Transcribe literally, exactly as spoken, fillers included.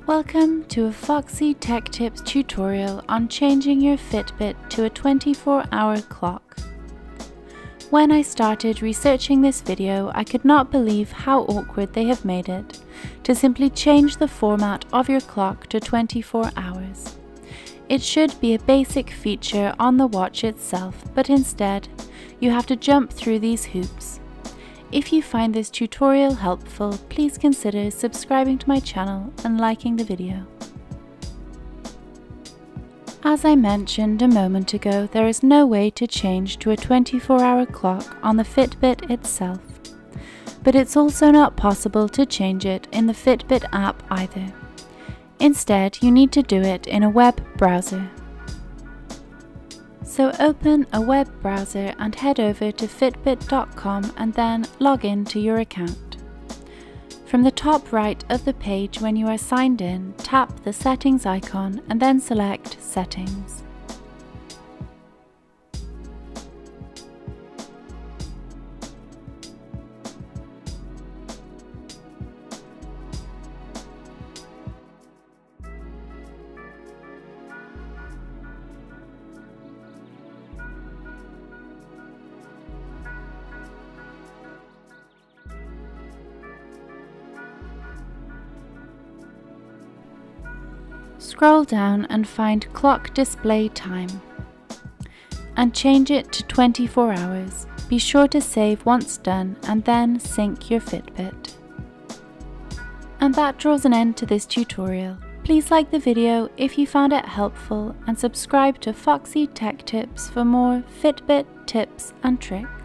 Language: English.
Welcome to a Foxy Tech Tips tutorial on changing your Fitbit to a twenty-four hour clock. When I started researching this video, I could not believe how awkward they have made it to simply change the format of your clock to twenty-four hours. It should be a basic feature on the watch itself, but instead, you have to jump through these hoops. If you find this tutorial helpful, please consider subscribing to my channel and liking the video. As I mentioned a moment ago, there is no way to change to a twenty-four hour clock on the Fitbit itself. But it's also not possible to change it in the Fitbit app either. Instead, you need to do it in a web browser. So open a web browser and head over to fitbit dot com and then log in to your account. From the top right of the page when you are signed in, tap the settings icon and then select Settings. Scroll down and find Clock Display Time and change it to twenty-four hours. Be sure to save once done and then sync your Fitbit. And that draws an end to this tutorial. Please like the video if you found it helpful and subscribe to Foxy Tech Tips for more Fitbit tips and tricks.